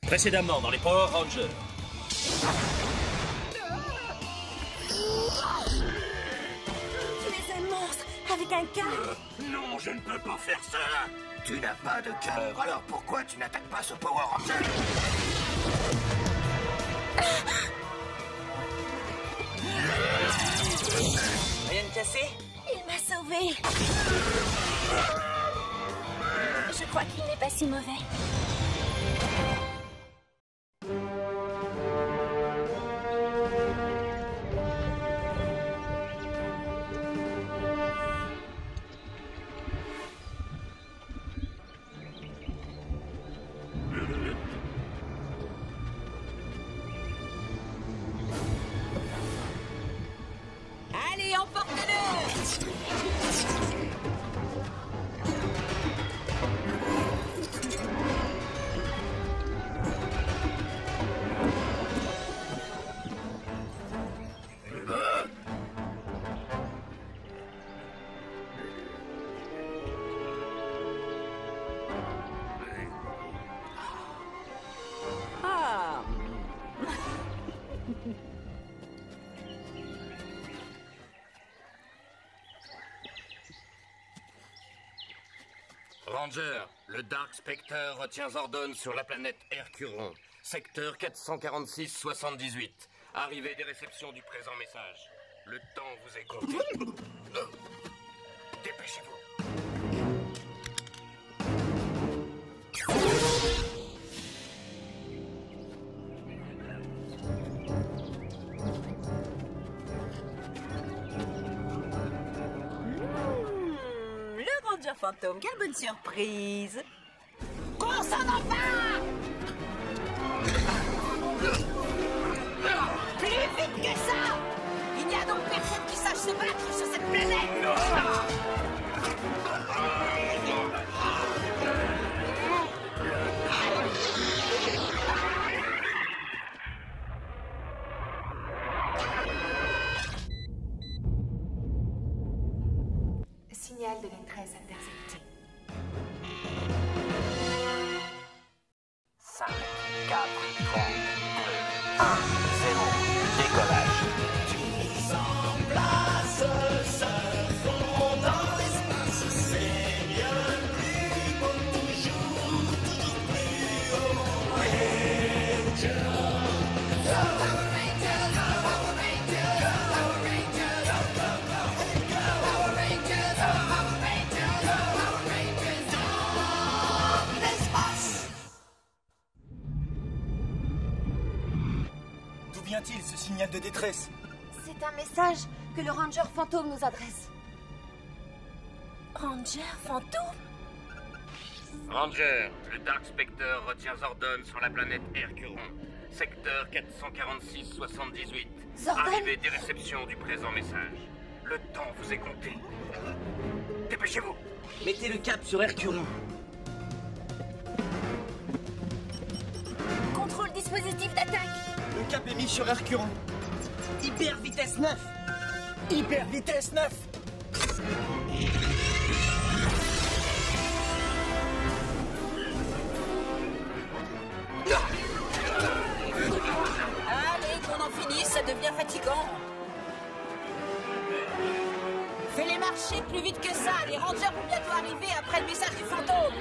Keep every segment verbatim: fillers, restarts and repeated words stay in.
Précédemment dans les Power Rangers. Tu es un monstre avec un cœur. Euh, non, je ne peux pas faire ça. Tu n'as pas de cœur, alors pourquoi tu n'attaques pas ce Power Ranger? Rien de cassé? Il m'a sauvé. Je crois qu'il n'est pas si mauvais. Allez, emporte-le! Ah. Ranger, le Dark Spectre retient Zordon sur la planète Hercuron. Secteur quatre cent quarante-six soixante-dix-huit. Arrivée des réceptions du présent message. Le temps vous est compté. Euh, Dépêchez-vous. Hmm, le Ranger fantôme, quelle bonne surprise! Qu'on s'en empare! Plus vite que ça! Il n'y a donc personne qui sache se battre sur cette planète! Signal de détresse intercepté. cinq, quatre, trois, deux, un, zéro. Décollage. Tous en place se font dans l'espace. C'est bien plus beau toujours, toujours plus haut. Ranger. Power Rangers, Power Rangers, Power Rangers, Power Rangers, Power Rangers, Power Rangers dans l'espace. D'où vient-il ce signal de détresse? C'est un message que le Ranger fantôme nous adresse. Ranger fantôme? Ranger, le Dark Spectre retient Zordon sur la planète Hercuron. Secteur quatre cent quarante-six soixante-dix-huit. Zordon? Arrivée des réceptions du présent message. Le temps vous est compté. Dépêchez-vous. Mettez le cap sur Hercuron. Contrôle dispositif d'attaque. Le cap est mis sur Hercuron. Hyper vitesse neuf. Hyper vitesse neuf. Allez, qu'on en finisse, ça devient fatigant. Fais-les marcher plus vite que ça. Les Rangers vont bientôt arriver après le message du fantôme.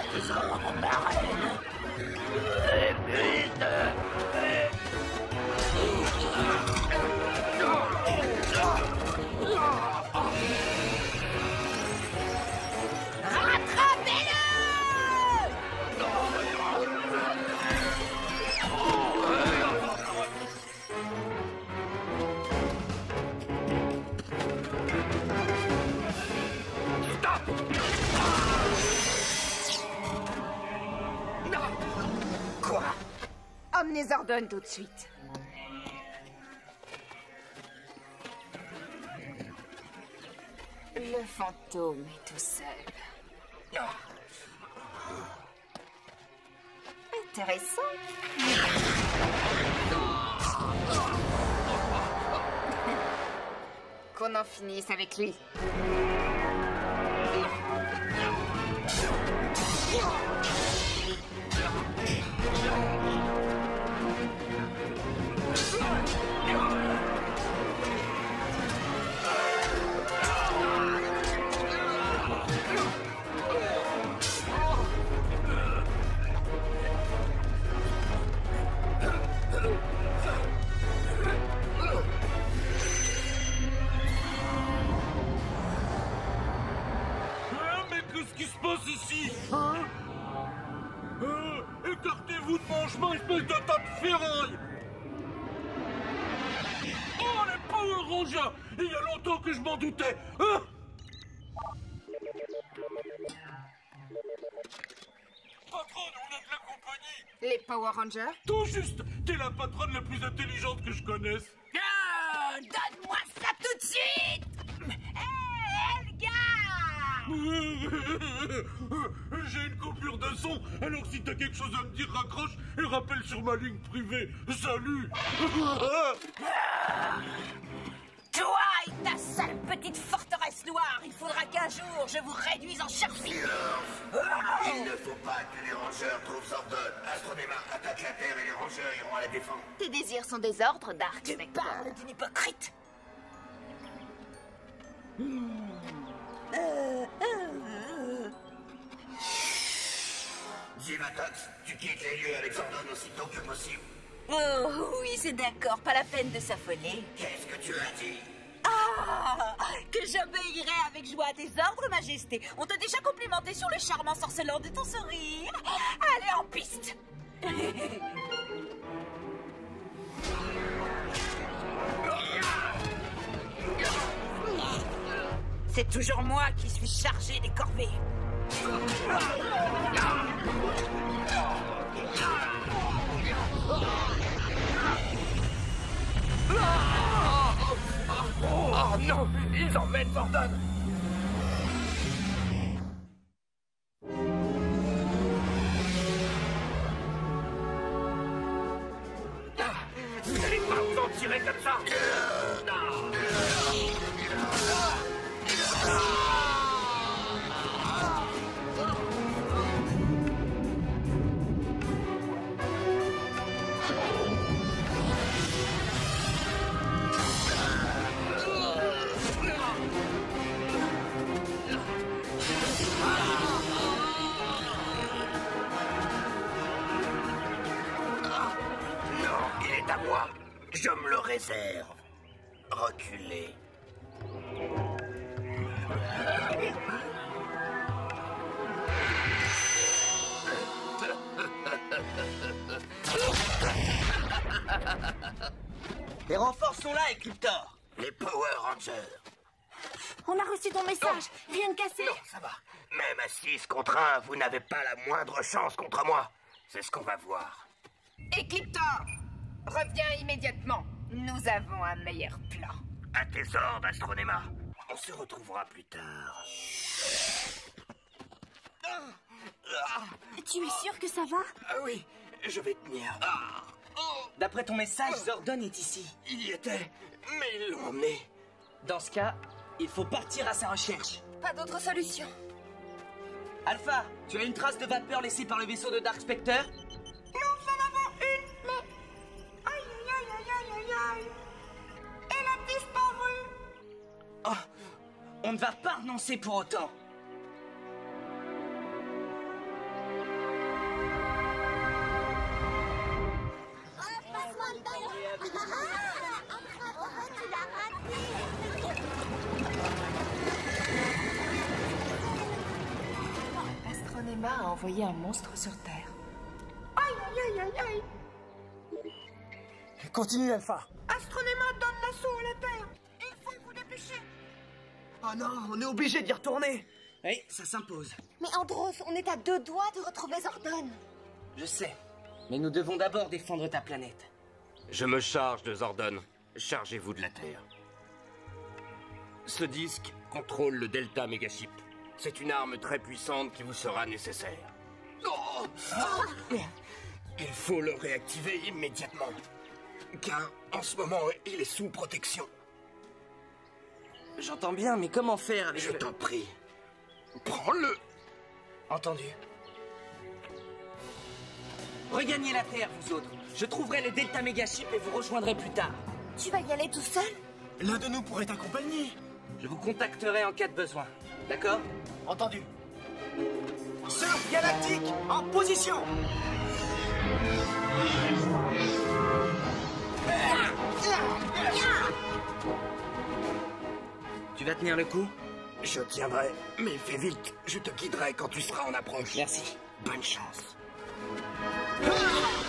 Quoi? Emmenez Zordon tout de suite. Le fantôme est tout seul. Intéressant. Qu'on en finisse avec lui. Yeah. Franchement, espèce de tas de ferraille! Oh, les Power Rangers! Il y a longtemps que je m'en doutais! Hein? Patronne, on est de la compagnie! Les Power Rangers? Tout juste! T'es la patronne la plus intelligente que je connaisse! Ah, donne-moi ça tout de suite! Hé, Elgar! J'ai une coupure de son, alors si t'as quelque chose à me dire, raccroche et rappelle sur ma ligne privée. Salut! Toi et ta sale petite forteresse noire, il faudra qu'un jour je vous réduise en charpie. Il ne faut pas que les rangers trouvent Zordon. Astronema attaque la Terre et les rangers iront à la défense. Tes désirs sont des ordres, Dark Tu Spectre. parles d'une hypocrite. Zivatox, tu quittes les lieux avec Zordon aussitôt que possible. Oh oui, c'est d'accord, pas la peine de s'affoler. Qu'est-ce que tu as dit? Ah, que j'obéirai avec joie à tes ordres, Majesté. On t'a déjà complimenté sur le charme ensorcelant de ton sourire. Allez, en piste. C'est toujours moi qui suis chargé des corvées. Oh non, ils emmènent Zordon. Vous n'allez pas vous en tirer comme ça. À moi, je me le réserve. Reculez. Les renforts sont là, Ecliptor. Les Power Rangers. On a reçu ton message. Rien de cassé. Non, ça va. Même à six contre un, vous n'avez pas la moindre chance contre moi. C'est ce qu'on va voir. Ecliptor, reviens immédiatement. Nous avons un meilleur plan. À tes ordres, Astronema. On se retrouvera plus tard. Tu es sûr que ça va? Ah oui, je vais tenir. Ah. D'après ton message, Zordon est ici. Il y était, mais ils l'ont emmené. Dans ce cas, il faut partir à sa recherche. Pas d'autre solution. Alpha, tu as une trace de vapeur laissée par le vaisseau de Dark Spectre? Nous en avons une, mais... Aïe, aïe, aïe, aïe, aïe, aïe. Elle a disparu. Oh, on ne va pas renoncer pour autant. Astronema a envoyé un monstre sur Terre. Aïe, aïe, aïe, aïe, aïe. Continue, Alpha. Astronema donne l'assaut à la Terre. Il faut vous dépêcher. Oh non, on est obligé d'y retourner. Oui, ça s'impose. Mais Andros, on est à deux doigts de retrouver Zordon. Je sais, mais nous devons d'abord défendre ta planète. Je me charge de Zordon. Chargez-vous de la Terre. Ce disque contrôle le Delta Megaship. C'est une arme très puissante qui vous sera nécessaire. Oh Il faut le réactiver immédiatement. Car en ce moment, il est sous protection. J'entends bien, mais comment faire avec Je le... t'en prie. Prends-le. Entendu. Regagnez la Terre, vous autres. Je trouverai le Delta Megaship et vous rejoindrai plus tard. Tu vas y aller tout seul? L'un de nous pourrait t'accompagner. Je vous contacterai en cas de besoin. D'accord? Entendu. Surf galactique, en position. Tu vas tenir le coup? Je tiendrai, mais fais vite. Je te guiderai quand tu seras en approche. Merci. Bonne chance. Ah!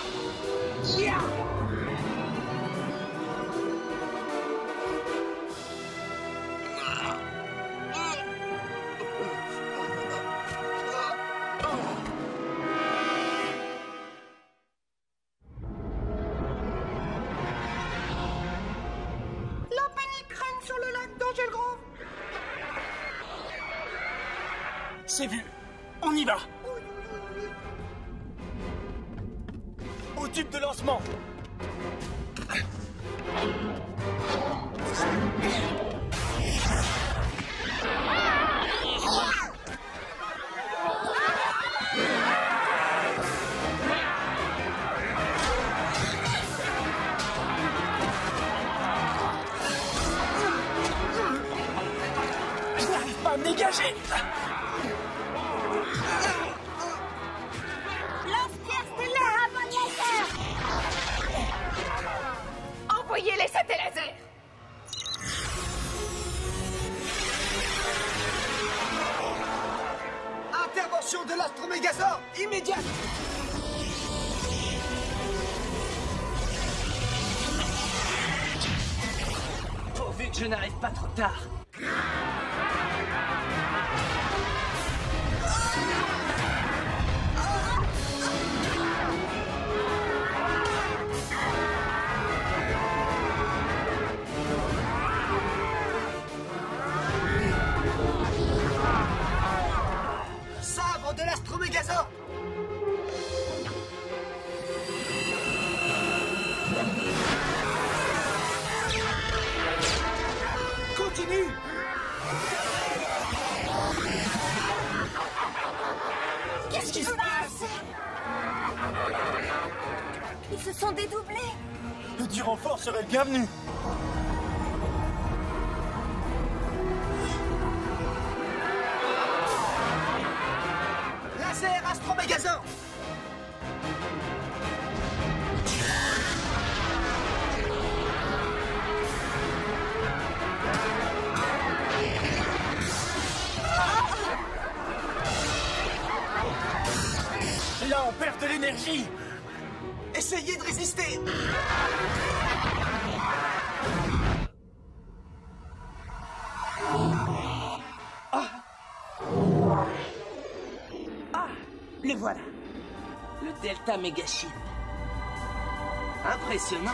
C'est vu. On y va. Au tube de lancement. Je n'arrive pas à me dégager. Envoyez les satellites. Intervention de l'Astromégazord immédiate. Pourvu que je n'arrive pas trop tard. Sabre de l'Astromégazord. Continue. Qu'est-ce qui se passe? Ils se sont dédoublés. Du renfort serait le bienvenu. Laser Astromégazord. Là, on perd de l'énergie. Essayez de résister. Ah. Ah, les voilà. Le Delta Megaship. Impressionnant.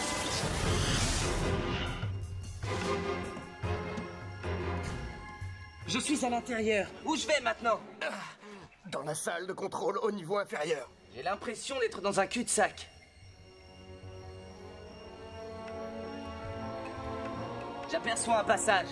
Je suis à l'intérieur. Où je vais maintenant? Dans la salle de contrôle au niveau inférieur. J'ai l'impression d'être dans un cul-de-sac. J'aperçois un passage.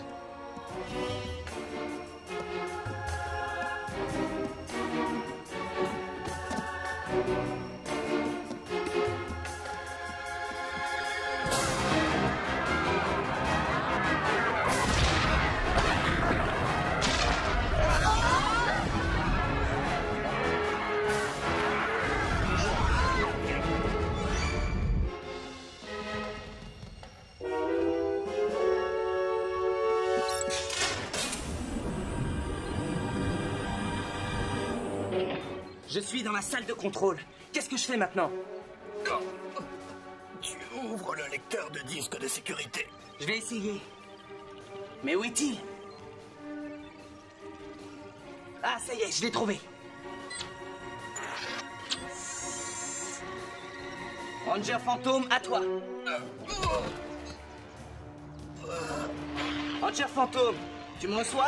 Je suis dans la salle de contrôle. Qu'est-ce que je fais maintenant? Tu ouvres le lecteur de disque de sécurité. Je vais essayer. Mais où est-il? Ah, ça y est, je l'ai trouvé. Ranger Fantôme, à toi. Ranger Fantôme, tu me reçois?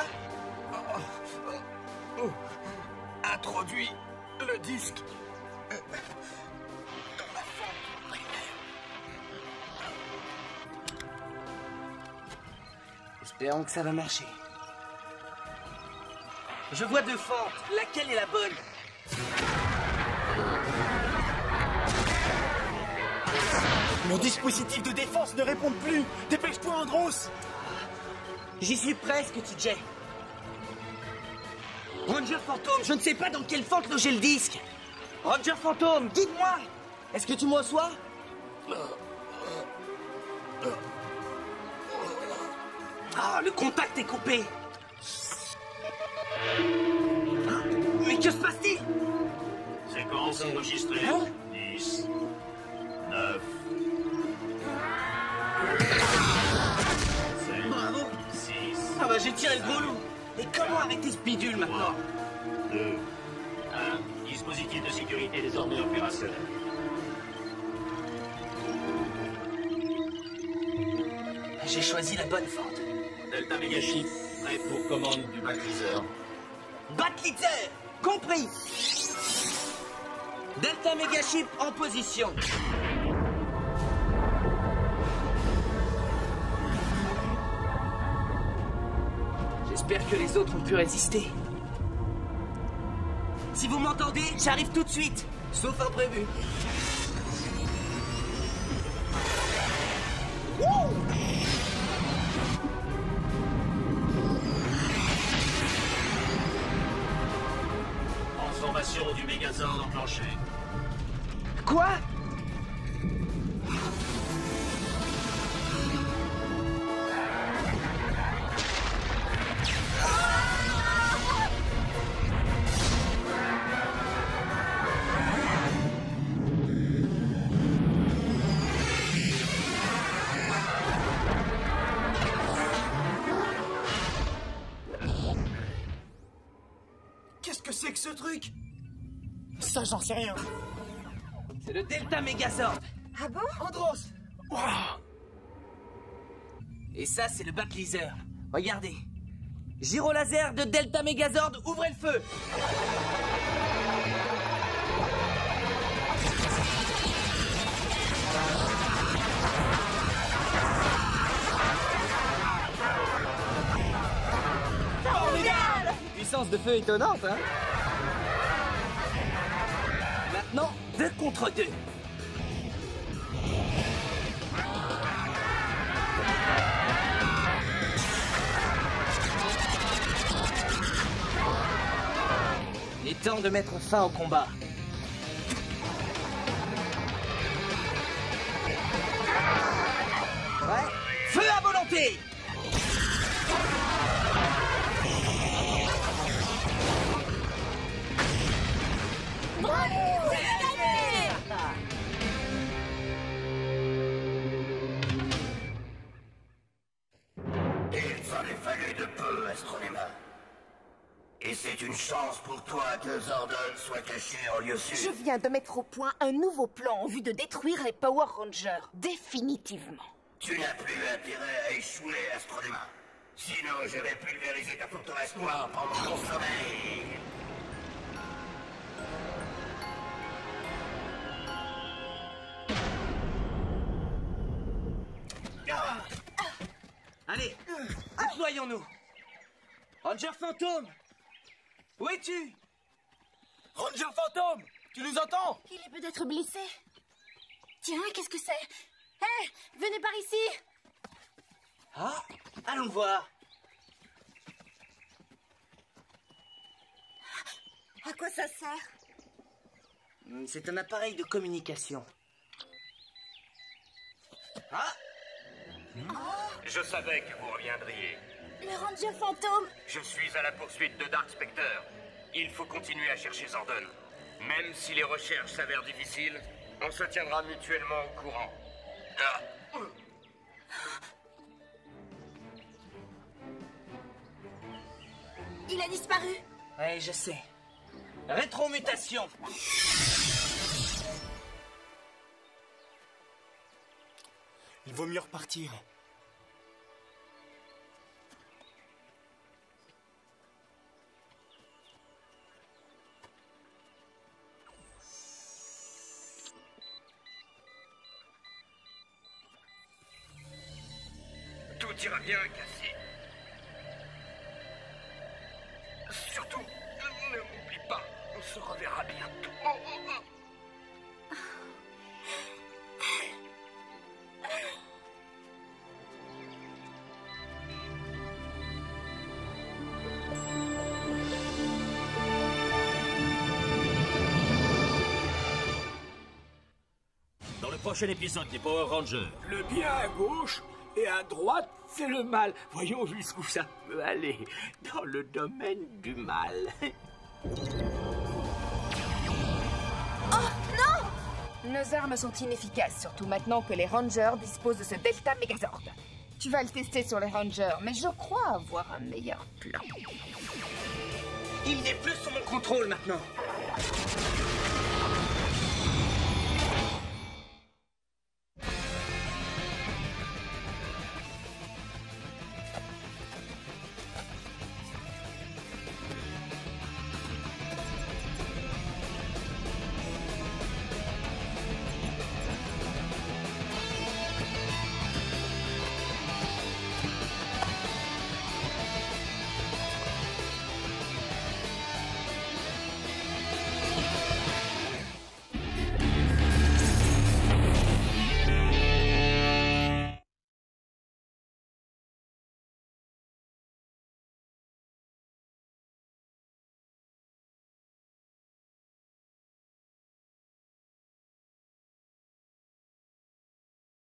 Introduis le disque euh, dans la fente primaire. Espérons que ça va marcher. Je vois deux fentes. Laquelle est la bonne? Mon dispositif de défense ne répond plus. Dépêche-toi, Andros. J'y suis presque, T J. Ranger Fantôme, je ne sais pas dans quelle fente loger le disque. Ranger Fantôme, guide-moi. Est-ce que tu me reçois? Ah, le contact est coupé. Mais que se passe-t-il? Séquence enregistrée. Hein? dix, neuf, sept, Bravo. six, Ah bah j'ai tiré le gros loup. Et comment arrêter ce bidule maintenant? deux, un. Dispositif de sécurité désormais opérationnel. J'ai choisi la bonne fente. Delta Megaship, prêt pour commande du bactriseur. Batlitzer, compris. Delta Megaship en position. J'espère que les autres ont pu résister. Si vous m'entendez, j'arrive tout de suite, sauf imprévu. Wouh! Transformation du Megazord enclenchée. Quoi? Qu'est-ce que c'est que ce truc? Ça, j'en sais rien. C'est le Delta Megazord. Ah bon? Andros! Wow. Et ça, c'est le Batlitzer. Regardez. Gyro laser de Delta Megazord, ouvrez le feu! Puissance de feu étonnante, hein? Maintenant, deux contre deux. Il est temps de mettre fin au combat. Ouais. Feu à volonté! Il s'en est fallu de peu, Astronema. Et c'est une chance pour toi que Zordon soit caché en lieu sûr. Je viens de mettre au point un nouveau plan en vue de détruire les Power Rangers, définitivement. Tu n'as plus intérêt à échouer, Astronema. Sinon, je vais pulvériser ta forteresse noire pendant ton sommeil. Allez, déployons-nous. Ranger Fantôme, où es-tu? Ranger Fantôme! Tu nous entends? Il est peut-être blessé. Tiens, qu'est-ce que c'est? Hé, venez par ici! Ah, allons voir. À quoi ça sert? C'est un appareil de communication. Ah! Je savais que vous reviendriez. Le Ranger Fantôme! Je suis à la poursuite de Dark Spectre. Il faut continuer à chercher Zordon. Même si les recherches s'avèrent difficiles, on se tiendra mutuellement au courant. Ah. Il a disparu! Oui, je sais. Rétromutation. Il vaut mieux repartir. Tout ira bien, Cassie. Surtout, ne m'oublie pas. On se reverra bientôt. Oh, oh, oh. Dans le prochain épisode des Power Rangers. Le bien à gauche et à droite, c'est le mal. Voyons jusqu'où ça peut aller. Dans le domaine du mal. Oh, non! Nos armes sont inefficaces, surtout maintenant que les Rangers disposent de ce Delta Megazord. Tu vas le tester sur les Rangers, mais je crois avoir un meilleur plan. Il n'est plus sous mon contrôle maintenant.